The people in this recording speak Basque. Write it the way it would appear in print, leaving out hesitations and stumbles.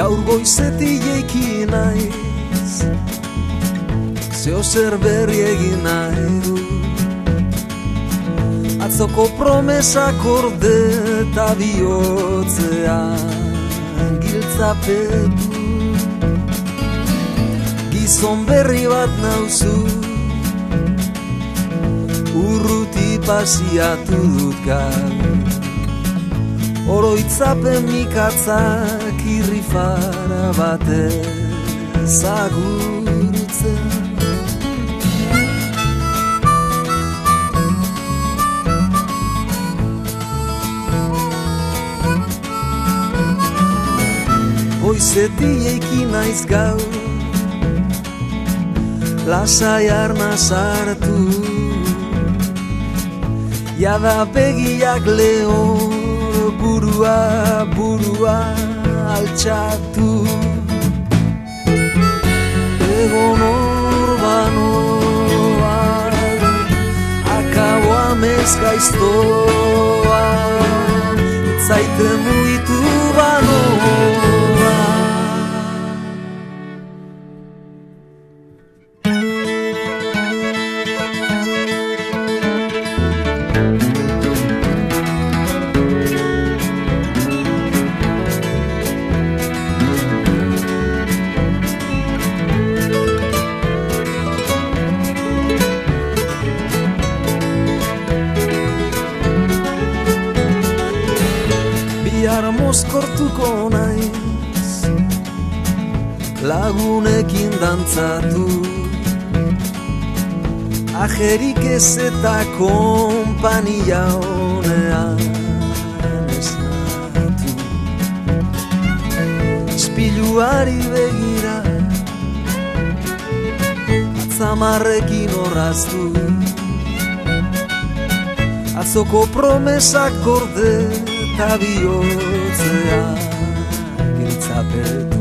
Gaur goizetik jaiki naiz, zeo zer berri egin nahi du. Atzoko promesak orde eta bihotzean giltzapetu. Gizon berri bat nauzu, urruti pasiatu dut gaur. Oroitzapen mikatzak irrifara batez agurtzen. Goizetik jaiki naiz gaur, lasai arna sartu. Jada begiak lehor, burua altxatu. Egon orbanoa, akaboa mezgaiztoa, zaite muitu banoa. Bihar mozkortuko naiz, lagunekin dantzatu. Ajerik ez eta konpania honean esnatu. Ispiluari begira, atzamarrekin orraztu. Atzoko promesak gorde eta bihotzean giltzapetu.